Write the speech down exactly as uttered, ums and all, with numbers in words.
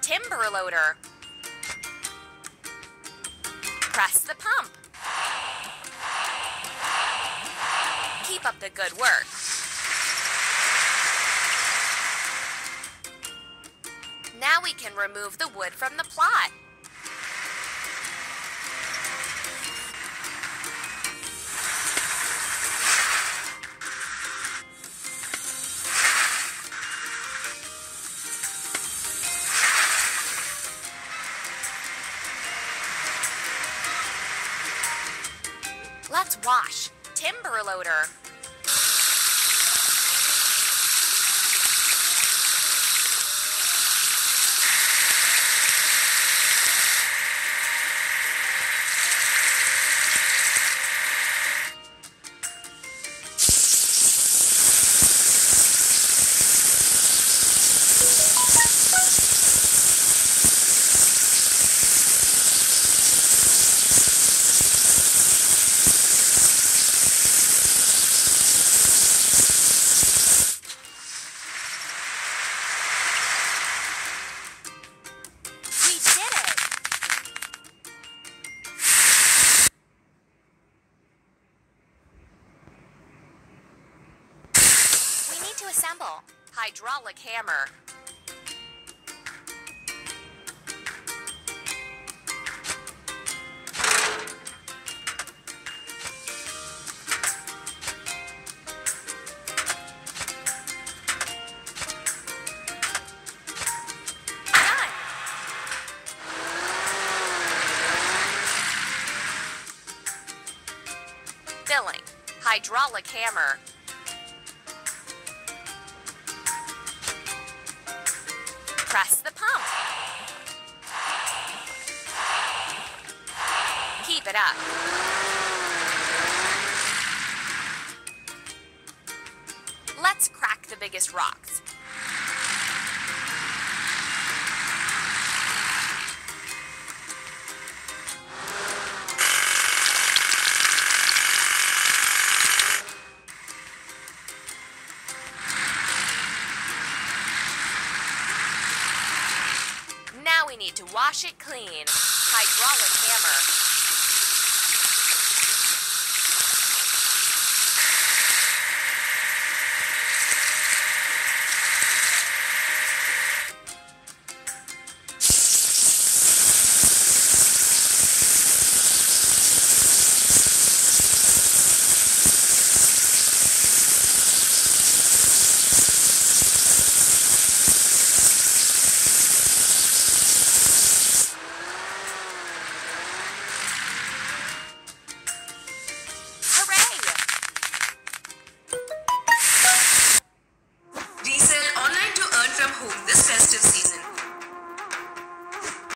timber loader. Press the pump. Keep up the good work. Now we can remove the wood from the plot. Let's wash. Timber loader. To assemble. Hydraulic hammer. Done. Filling. Hydraulic hammer. Press the pump. Keep it up. Let's crack the biggest rocks. Now we need to wash it clean. Hydraulic hammer.